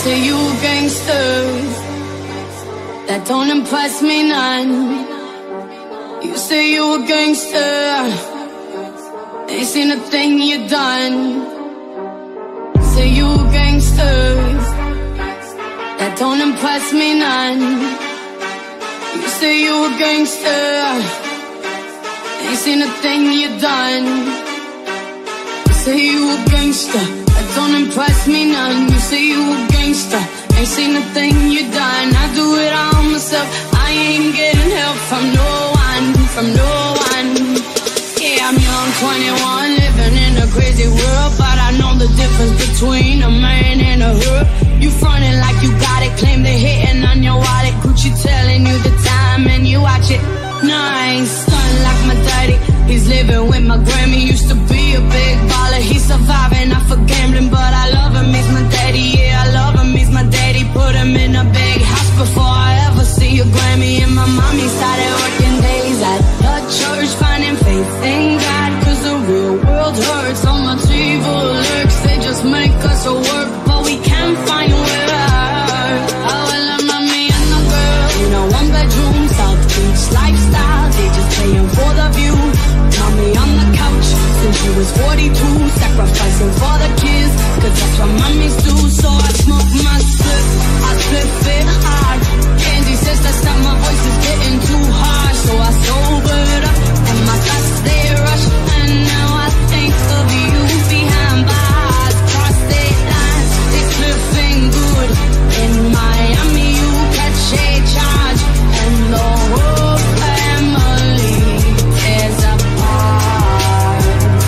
say you a gangster, that don't impress me none. You say you a gangster, ain't seen a thing you done. Say you a gangster, that don't impress me none. You say you a gangster, ain't seen a thing you done. You say you a gangster, that don't impress me none. You say you a gangster, ain't seen a thing you done. I do it all myself, I ain't getting help from no one, from no one. Yeah, I'm young, 21, living in a crazy world, but I know the difference between a man and a hood. You frontin' like you got it, claim they hitting on your wallet. Gucci telling you the time and you watch it. No, I ain't stunning like my daddy, he's living with my Grammy. Used to be a big baller, he's surviving off of gambling, but I love him, he's my daddy. Yeah, I love him, he's my daddy. Put him in a big house before I ever see a Grammy. And my mommy started working days at the church, finding faith in God, cause the real world hurts. So much evil lurks, they just make us work, but we can't find where. Oh, I love mommy and the girl in a one-bedroom South Beach lifestyle, they just paying for the view. Mommy on the couch since she was 42, sacrificing for the kids, cause that's what mommies do. So I smoke my slip, I slip it hard. Candy says that stop, my voice is getting too hard. So I sobered up and my thoughts they rush, and now I think of you behind bars. Cross state lines, they cliffing good. In Miami you catch a charge, and the whole family is apart.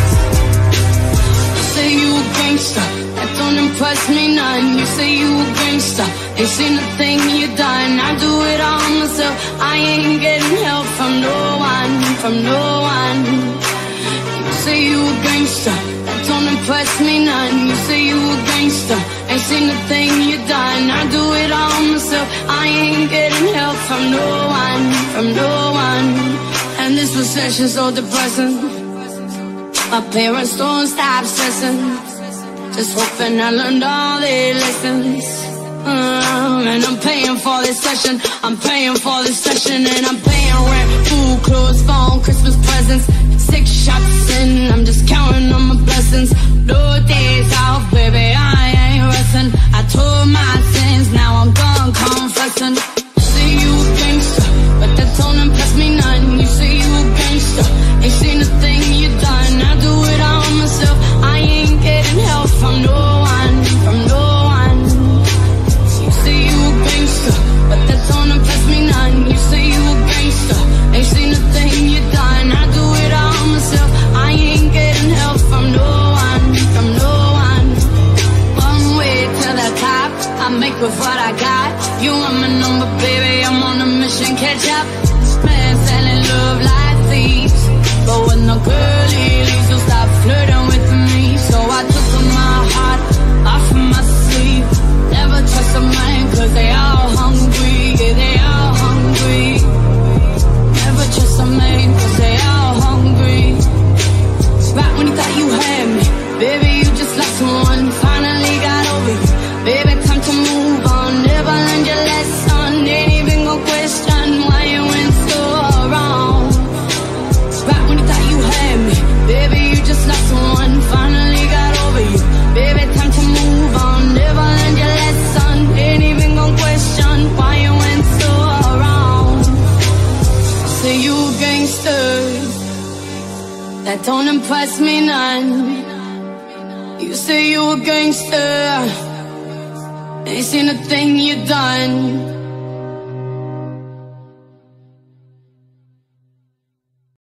You say you a gangster, that don't impress me none. You say you a gangster, ain't seen a thing you done. I do it all myself, I ain't getting help from no one, from no one. You say you a gangster, that don't impress me none. You say you a gangster, ain't seen a thing you done. I do it all myself, I ain't getting help from no one, from no one. And this recession's so depressing, my parents don't stop stressing, just hoping I learned all their lessons. And I'm paying for this session, I'm paying for this session, and I'm paying rent, food, clothes, phone, Christmas presents. 6 shots in, I'm just counting on my blessings. No days off, baby, I ain't resting. I told my sins, now I'm gone confessing. You say you a gangster, but that don't impress me none. You say you a gangster, ain't seen a thing you done. I do it all myself, I ain't getting help from no one, from no one. You say you a gangster, but that don't impress me none. You say you a gangster, ain't seen a thing you done. I do it all myself, I ain't getting help from no one, from no one. One way to the top, I make with what I got. You want my number, baby, I'm on a mission, catch up. This man selling love like thieves, but when the girl leaves, you'll stop flirting with me. So I took my heart off my sleeve. Never trust a man, cause they all hungry, yeah, they all hungry. Never trust a man, cause they all hungry. Right when you thought you had me, baby, you just lost someone. Finally got over you, baby, time to move on. Never learned your lesson, ain't even gonna question why you went so wrong. Right when you thought you had me, baby, you just lost someone. Finally got over you, baby, time to move on. Never learned your lesson, ain't even gonna question why you went so wrong. Say you a gangster, that don't impress me none. You say you a gangster, ain't seen a thing you done.